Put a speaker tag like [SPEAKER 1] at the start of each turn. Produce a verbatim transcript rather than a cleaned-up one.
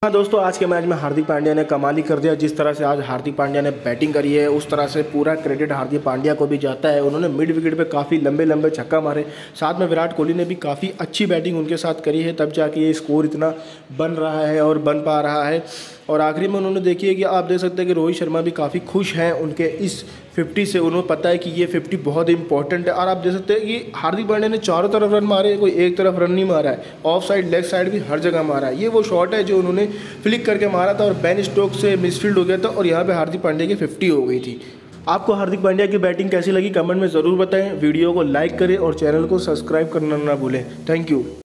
[SPEAKER 1] हाँ दोस्तों, आज के मैच में हार्दिक पांड्या ने कमाल ही कर दिया। जिस तरह से आज हार्दिक पांड्या ने बैटिंग करी है उस तरह से पूरा क्रेडिट हार्दिक पांड्या को भी जाता है। उन्होंने मिड विकेट पे काफ़ी लंबे लंबे छक्का मारे, साथ में विराट कोहली ने भी काफ़ी अच्छी बैटिंग उनके साथ करी है, तब जाके ये स्कोर इतना बन रहा है और बन पा रहा है। और आखिरी में उन्होंने देखिए कि आप देख सकते हैं कि रोहित शर्मा भी काफ़ी खुश हैं उनके इस फिफ्टी से। उन्हें पता है कि ये फिफ्टी बहुत इंपॉर्टेंट है। और आप देख सकते हैं कि हार्दिक पांड्या ने चारों तरफ रन मारे, कोई एक तरफ रन नहीं मारा है, ऑफ साइड लेग साइड भी हर जगह मारा है। ये वो शॉट है जो उन्होंने फ्लिक करके मारा था और बेन स्टोक्स से मिसफील्ड हो गया था और यहाँ पे हार्दिक पांड्या की फिफ्टी हो गई थी। आपको हार्दिक पांड्या की बैटिंग कैसी लगी कमेंट में ज़रूर बताएं। वीडियो को लाइक करें और चैनल को सब्सक्राइब करना ना भूलें। Thank you.